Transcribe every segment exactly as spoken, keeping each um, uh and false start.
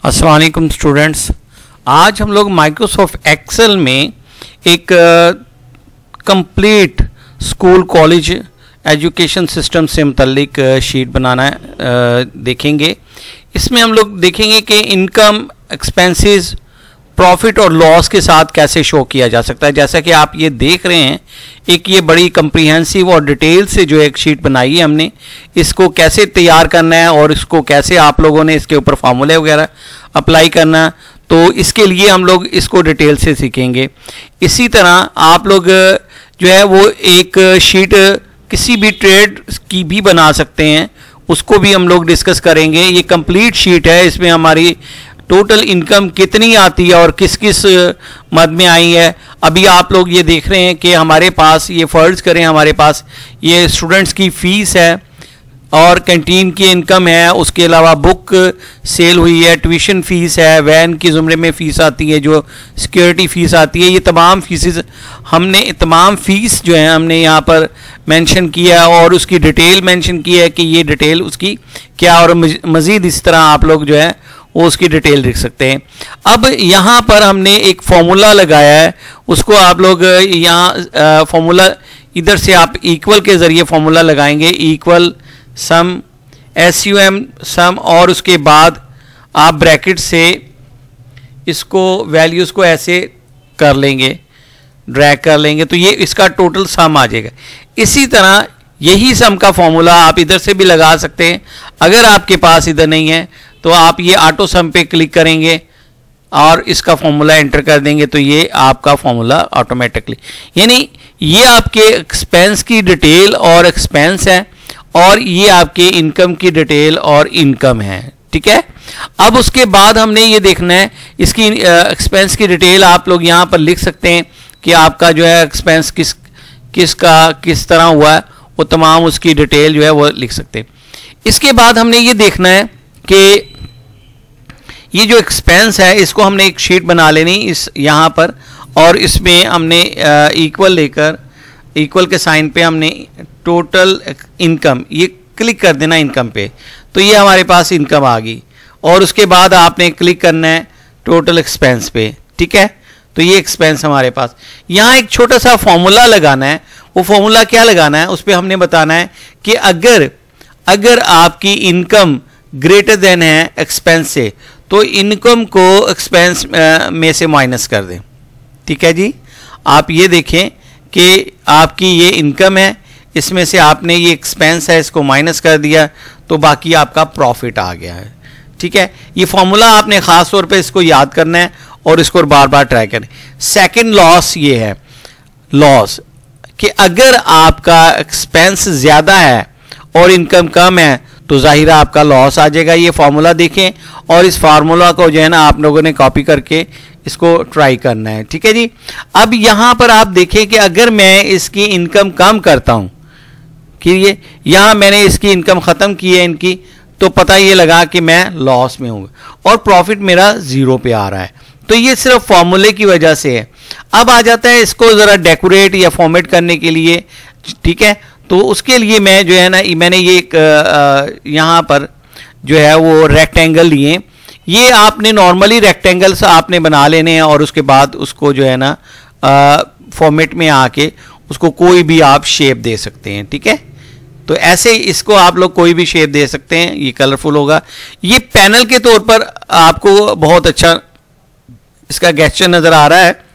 अस्सलाम वालेकुम स्टूडेंट्स, आज हम लोग माइक्रोसॉफ्ट एक्सेल में एक complete school college education system से मुतल्लिक शीट बनाना uh, देखेंगे। इसमें हम लोग देखेंगे कि इनकम, एक्सपेंसेस, प्रॉफिट और लॉस के साथ कैसे शो किया जा सकता है। जैसा कि आप ये देख रहे हैं, एक ये बड़ी कंप्रीहेंसिव और डिटेल से जो एक शीट बनाई है हमने, इसको कैसे तैयार करना है और इसको कैसे आप लोगों ने इसके ऊपर फार्मूले वगैरह अप्लाई करना है, तो इसके लिए हम लोग इसको डिटेल से सीखेंगे। इसी तरह आप लोग जो है वो एक शीट किसी भी ट्रेड की भी बना सकते हैं, उसको भी हम लोग डिस्कस करेंगे। ये कंप्लीट शीट है, इसमें हमारी टोटल इनकम कितनी आती है और किस किस मद में आई है। अभी आप लोग ये देख रहे हैं कि हमारे पास, ये फर्ज करें हमारे पास ये स्टूडेंट्स की फ़ीस है और कैंटीन की इनकम है, उसके अलावा बुक सेल हुई है, ट्यूशन फ़ीस है, वैन की ज़ुमरे में फ़ीस आती है, जो सिक्योरिटी फ़ीस आती है, ये तमाम फ़ीसेस हमने तमाम फ़ीस जो है हमने यहाँ पर मेंशन किया है और उसकी डिटेल मेंशन की है कि ये डिटेल उसकी क्या, और मज़ीद इस तरह आप लोग जो है वो उसकी डिटेल लिख सकते हैं। अब यहाँ पर हमने एक फॉर्मूला लगाया है, उसको आप लोग यहाँ फॉर्मूला इधर से आप इक्वल के ज़रिए फॉर्मूला लगाएंगे, equal sum S U M sum, और उसके बाद आप ब्रैकेट से इसको वैल्यूज़ को ऐसे कर लेंगे, ड्रैग कर लेंगे, तो ये इसका टोटल सम आ जाएगा। इसी तरह यही सम का फॉर्मूला आप इधर से भी लगा सकते हैं। अगर आपके पास इधर नहीं है तो आप ये ऑटो सम पे क्लिक करेंगे और इसका फॉर्मूला एंटर कर देंगे, तो ये आपका फॉर्मूला ऑटोमेटिकली, यानी ये आपके एक्सपेंस की डिटेल और एक्सपेंस है और ये आपके इनकम की डिटेल और इनकम है। ठीक है, अब उसके बाद हमने ये देखना है इसकी एक्सपेंस की डिटेल आप लोग यहाँ पर लिख सकते हैं कि आपका जो है एक्सपेंस किस किसका किस तरह हुआ है, वो तमाम उसकी डिटेल जो है वो लिख सकते हैं। इसके बाद हमने ये देखना है कि ये जो एक्सपेंस है इसको हमने एक शीट बना लेनी इस यहाँ पर, और इसमें हमने इक्वल लेकर इक्वल के साइन पे हमने टोटल इनकम ये क्लिक कर देना इनकम पे, तो ये हमारे पास इनकम आ गई। और उसके बाद आपने क्लिक करना है टोटल एक्सपेंस पे। ठीक है, तो ये एक्सपेंस हमारे पास, यहाँ एक छोटा सा फॉर्मूला लगाना है। वो फॉर्मूला क्या लगाना है, उस पर हमने बताना है कि अगर अगर आपकी इनकम ग्रेटर देन है एक्सपेंस से, तो इनकम को एक्सपेंस में से माइनस कर दें। ठीक है जी, आप ये देखें कि आपकी ये इनकम है, इसमें से आपने ये एक्सपेंस है इसको माइनस कर दिया, तो बाकी आपका प्रॉफिट आ गया है। ठीक है, ये फॉर्मूला आपने ख़ास तौर पे इसको याद करना है और इसको बार बार ट्राई करें। सेकंड लॉस ये है, लॉस कि अगर आपका एक्सपेंस ज़्यादा है और इनकम कम है तो जाहिर है आपका लॉस आ जाएगा। ये फार्मूला देखें और इस फार्मूला को जो है ना आप लोगों ने कॉपी करके इसको ट्राई करना है। ठीक है जी, अब यहाँ पर आप देखें कि अगर मैं इसकी इनकम कम करता हूँ कि ये यहाँ मैंने इसकी इनकम ख़त्म की है इनकी, तो पता ये लगा कि मैं लॉस में हूँ और प्रॉफिट मेरा ज़ीरो पे आ रहा है, तो ये सिर्फ फार्मूले की वजह से है। अब आ जाता है इसको ज़रा डेकोरेट या फॉर्मेट करने के लिए। ठीक है, तो उसके लिए मैं जो है ना मैंने ये एक यहाँ पर जो है वो रेक्टेंगल लिए, ये आपने नॉर्मली रेक्टेंगल्स आपने बना लेने हैं और उसके बाद उसको जो है ना फॉर्मेट में आके उसको कोई भी आप शेप दे सकते हैं। ठीक है, तो ऐसे इसको आप लोग कोई भी शेप दे सकते हैं, ये कलरफुल होगा। ये पैनल के तौर पर आपको बहुत अच्छा इसका गेस्चर नज़र आ रहा है।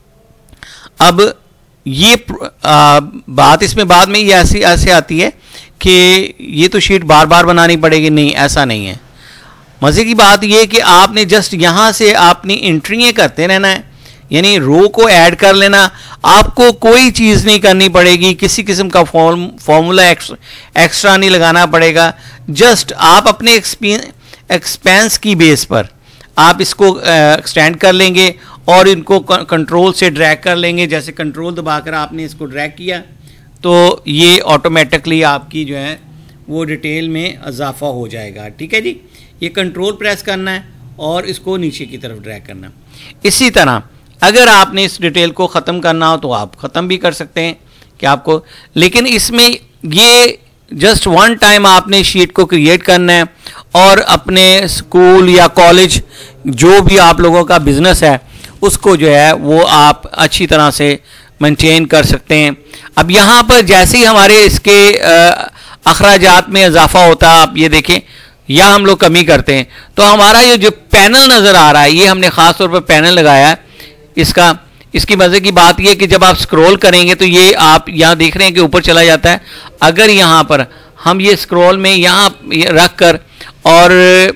अब ये आ, बात इसमें बाद में ये ऐसी ऐसे आती है कि ये तो शीट बार बार बनानी पड़ेगी, नहीं ऐसा नहीं है। मज़े की बात ये कि आपने जस्ट यहाँ से अपनी एंट्रियाँ करते रहना है, यानी रो को ऐड कर लेना, आपको कोई चीज़ नहीं करनी पड़ेगी, किसी किस्म का फॉर्म फॉर्मूला एक्स्ट्रा एक्स्ट्रा नहीं लगाना पड़ेगा। जस्ट आप अपने एक्सपेंस की बेस पर आप इसको एक्सटेंड कर लेंगे और इनको कंट्रोल से ड्रैग कर लेंगे। जैसे कंट्रोल दबाकर आपने इसको ड्रैग किया तो ये ऑटोमेटिकली आपकी जो है वो डिटेल में इजाफा हो जाएगा। ठीक है जी, ये कंट्रोल प्रेस करना है और इसको नीचे की तरफ ड्रैग करना। इसी तरह अगर आपने इस डिटेल को ख़त्म करना हो तो आप ख़त्म भी कर सकते हैं कि आपको, लेकिन इसमें ये जस्ट वन टाइम आपने शीट को क्रिएट करना है और अपने स्कूल या कॉलेज जो भी आप लोगों का बिजनेस है उसको जो है वो आप अच्छी तरह से मेंटेन कर सकते हैं। अब यहाँ पर जैसे ही हमारे इसके अखराजात में इजाफा होता है, आप ये देखें, या हम लोग कमी करते हैं, तो हमारा ये जो पैनल नज़र आ रहा है, ये हमने ख़ास तौर पर पैनल लगाया है इसका। इसकी मज़े की बात यह कि जब आप स्क्रॉल करेंगे तो ये आप यहाँ देख रहे हैं कि ऊपर चला जाता है। अगर यहाँ पर हम ये स्क्रॉल में यहाँ रख कर और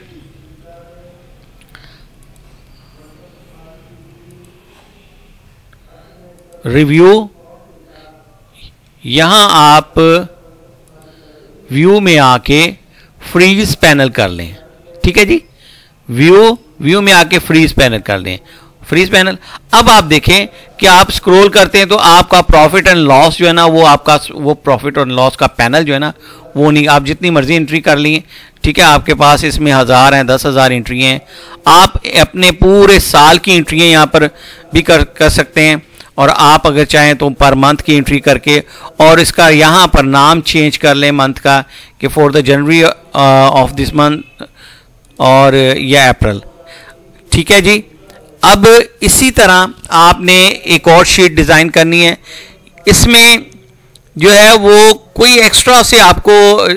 रिव्यू, यहाँ आप व्यू में आके फ्रीज पैनल कर लें, ठीक है जी, व्यू व्यू में आके फ्रीज पैनल कर लें, फ्रीज पैनल। अब आप देखें कि आप स्क्रॉल करते हैं तो आपका प्रॉफिट एंड लॉस जो है ना, वो आपका वो प्रॉफिट और लॉस का पैनल जो है ना, वो नहीं, आप जितनी मर्जी एंट्री कर ली, ठीक है, आपके पास इसमें हज़ार हैं, दस हज़ार एंट्री हैं, आप अपने पूरे साल की एंट्रियाँ यहाँ पर भी कर कर सकते हैं। और आप अगर चाहें तो पर मंथ की एंट्री करके और इसका यहाँ पर नाम चेंज कर लें मंथ का, कि for the January of this month और या अप्रैल, ठीक है जी। अब इसी तरह आपने एक और शीट डिज़ाइन करनी है। इसमें जो है वो कोई एक्स्ट्रा से आपको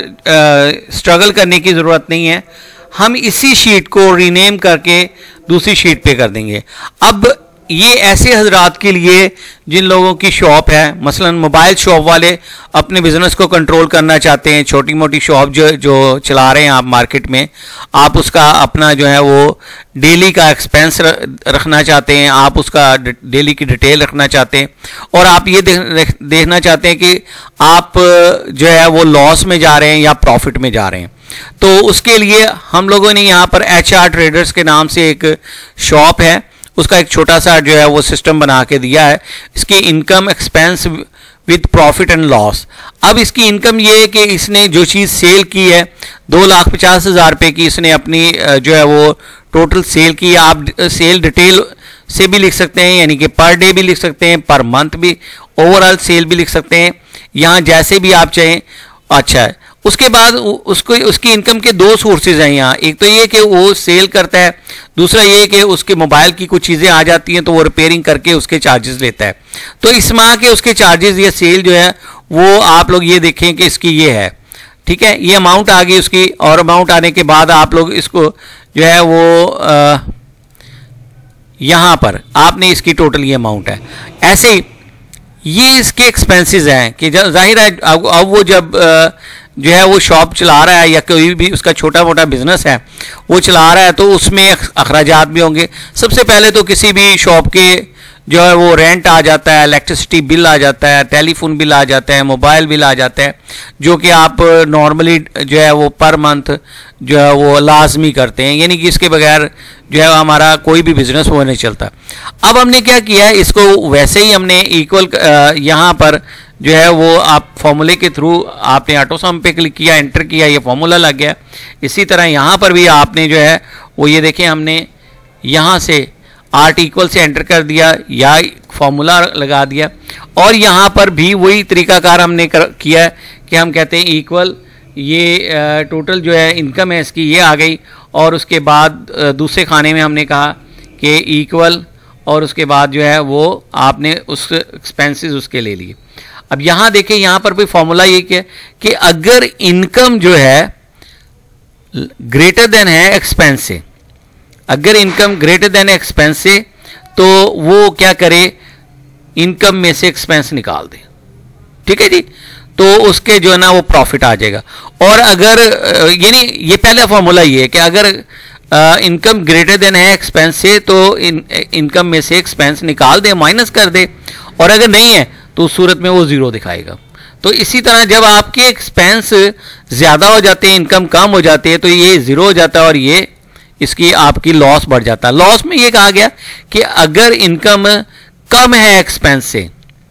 स्ट्रगल करने की ज़रूरत नहीं है, हम इसी शीट को रीनेम करके दूसरी शीट पे कर देंगे। अब ये ऐसे हजरात के लिए जिन लोगों की शॉप है, मसलन मोबाइल शॉप वाले अपने बिजनेस को कंट्रोल करना चाहते हैं, छोटी मोटी शॉप जो जो चला रहे हैं आप मार्केट में, आप उसका अपना जो है वो डेली का एक्सपेंस रखना चाहते हैं, आप उसका डेली की डिटेल रखना चाहते हैं, और आप ये देख, देखना चाहते हैं कि आप जो है वो लॉस में जा रहे हैं या प्रॉफिट में जा रहे हैं। तो उसके लिए हम लोगों ने यहाँ पर एच आर ट्रेडर्स के नाम से एक शॉप है, उसका एक छोटा सा जो है वो सिस्टम बना के दिया है। इसकी income expense with profit and loss. अब इसकी इनकम ये है कि इसने जो चीज़ सेल की है दो लाख पचास हज़ार रुपये की, इसने अपनी जो है वो टोटल सेल की। आप सेल डिटेल से भी लिख सकते हैं, यानी कि पर डे भी लिख सकते हैं, पर मंथ भी, ओवरऑल सेल भी लिख सकते हैं, यहाँ जैसे भी आप चाहें। अच्छा है, उसके बाद उसको उसकी इनकम के दो सोर्सेज हैं यहाँ। एक तो ये कि वो सेल करता है, दूसरा ये कि उसके मोबाइल की कुछ चीज़ें आ जाती हैं तो वो रिपेयरिंग करके उसके चार्जेस लेता है। तो इस माह के उसके चार्जेस या सेल जो है वो आप लोग ये देखें कि इसकी ये है, ठीक है, ये अमाउंट आ गई उसकी। और अमाउंट आने के बाद आप लोग इसको जो है वो आ, यहाँ पर आपने इसकी टोटल ये अमाउंट है। ऐसे ही ये इसके एक्सपेंसेस हैं कि जाहिर है अब अब वो जब आ, जो है वो शॉप चला रहा है या कोई भी उसका छोटा मोटा बिजनेस है वो चला रहा है, तो उसमें अखराजात भी होंगे। सबसे पहले तो किसी भी शॉप के जो है वो रेंट आ जाता है, इलेक्ट्रिसिटी बिल आ जाता है, टेलीफोन बिल आ जाता है, मोबाइल बिल आ जाता है, जो कि आप नॉर्मली जो है वो पर मंथ जो है वो लाजमी करते हैं, यानी कि इसके बगैर जो है हमारा कोई भी बिजनेस वो नहीं चलता। अब हमने क्या किया है, इसको वैसे ही हमने इक्वल यहाँ पर जो है वो आप फॉर्मूले के थ्रू आपने ऑटो सम पे क्लिक किया, एंटर किया, ये फॉर्मूला लग गया। इसी तरह यहाँ पर भी आपने जो है वो ये देखें, हमने यहाँ से आर्ट इक्वल से एंटर कर दिया या फॉर्मूला लगा दिया, और यहाँ पर भी वही तरीकाकार हमने कर, किया कि हम कहते हैं इक्वल, ये टोटल जो है इनकम है इसकी ये आ गई, और उसके बाद दूसरे खाने में हमने कहा कि इक्वल, और उसके बाद जो है वो आपने उस एक्सपेंसेस उसके ले लिए। अब यहाँ देखें, यहाँ पर भी फॉर्मूला ये क्या कि अगर इनकम जो है ग्रेटर देन है एक्सपेंस से, अगर इनकम ग्रेटर देन एक्सपेंस से, तो वो क्या करे, इनकम में से एक्सपेंस निकाल दे, ठीक है जी, तो उसके जो है ना वो प्रॉफिट आ जाएगा। और अगर यानी ये पहला फॉर्मूला ये है कि अगर इनकम ग्रेटर देन है एक्सपेंस से, तो इन इनकम में से एक्सपेंस निकाल दे, माइनस कर दे, और अगर नहीं है तो उस सूरत में वो ज़ीरो दिखाएगा। तो इसी तरह जब आपके एक्सपेंस ज़्यादा हो जाते हैं, इनकम कम हो जाती है, तो ये ज़ीरो हो जाता है और ये इसकी आपकी लॉस बढ़ जाता है। लॉस में ये कहा गया कि अगर इनकम कम है एक्सपेंस से,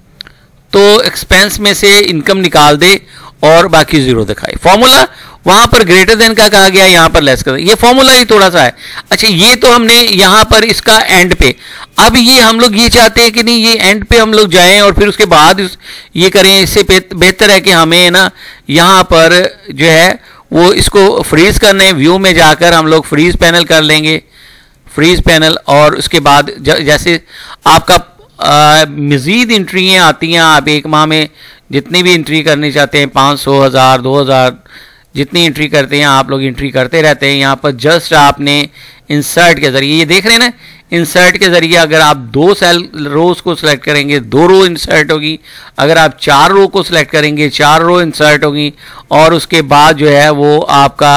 तो एक्सपेंस में से इनकम निकाल दे और बाकी ज़ीरो दिखाए। फॉर्मूला वहाँ पर ग्रेटर देन का कहा गया, यहाँ पर लेस कर, ये फॉर्मूला ही थोड़ा सा है। अच्छा, ये तो हमने यहाँ पर इसका एंड पे, अब ये हम लोग ये चाहते हैं कि नहीं ये एंड पे हम लोग जाएं और फिर उसके बाद ये करें। इससे बेहतर है कि हमें ना यहाँ पर जो है वो इसको फ्रीज़ करने, व्यू में जाकर हम लोग फ्रीज़ पैनल कर लेंगे, फ्रीज़ पैनल। और उसके बाद जैसे आपका मज़ीद इंट्रियाँ आती हैं, आप एक माह में जितनी भी एंट्री करनी चाहते हैं, पाँच सौ, हज़ार, दो हज़ार, जितनी एंट्री करते हैं आप लोग एंट्री करते रहते हैं। यहाँ पर जस्ट आपने इंसर्ट के ज़रिए, ये देख रहे हैं ना, इंसर्ट के ज़रिए अगर आप दो सेल रोज़ को सिलेक्ट करेंगे, दो रो इंसर्ट होगी। अगर आप चार रो को सिलेक्ट करेंगे, चार रो इंसर्ट होगी। और उसके बाद जो है वो आपका,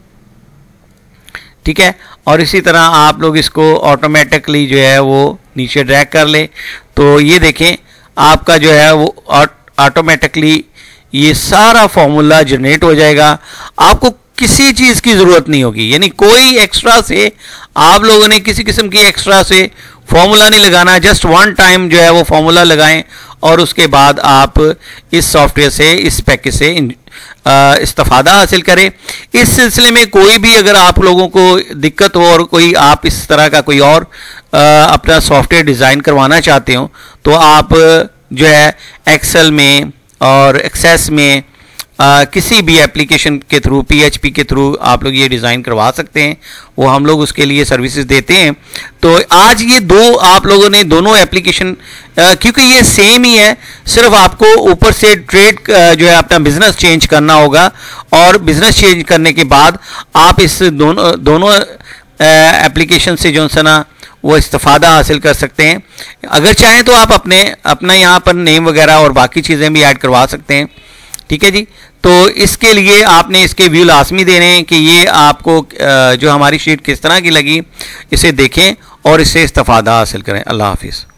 ठीक है। और इसी तरह आप लोग इसको ऑटोमेटिकली जो है वो नीचे ड्रैग कर ले, तो ये देखें आपका जो है वो ऑटोमेटिकली ये सारा फॉर्मूला जनरेट हो जाएगा। आपको किसी चीज़ की ज़रूरत नहीं होगी, यानी कोई एक्स्ट्रा से आप लोगों ने किसी किस्म की एक्स्ट्रा से फॉर्मूला नहीं लगाना। जस्ट वन टाइम जो है वो फॉर्मूला लगाएं और उसके बाद आप इस सॉफ्टवेयर से, इस पैकेज से इस्तेफादा हासिल करें। इस सिलसिले में कोई भी अगर आप लोगों को दिक्कत हो और कोई आप इस तरह का कोई और आ, अपना सॉफ्टवेयर डिज़ाइन करवाना चाहते हो, तो आप जो है एक्सेल में और एक्सेस में आ, किसी भी एप्लीकेशन के थ्रू, पीएचपी के थ्रू आप लोग ये डिज़ाइन करवा सकते हैं। वो हम लोग उसके लिए सर्विसेज देते हैं। तो आज ये दो आप लोगों ने दोनों एप्लीकेशन, क्योंकि ये सेम ही है, सिर्फ आपको ऊपर से ट्रेड जो है अपना बिजनेस चेंज करना होगा। और बिजनेस चेंज करने के बाद आप इस दोनों दोनों एप्लीकेशन से जो है ना वो इस्तेफादा हासिल कर सकते हैं। अगर चाहें तो आप अपने अपना यहाँ पर नेम वगैरह और बाकी चीज़ें भी ऐड करवा सकते हैं, ठीक है जी। तो इसके लिए आपने इसके व्यू लाजमी देने हैं कि ये आपको जो हमारी शीट किस तरह की लगी, इसे देखें और इससे इस्तेफादा हासिल करें। अल्लाह हाफिज़।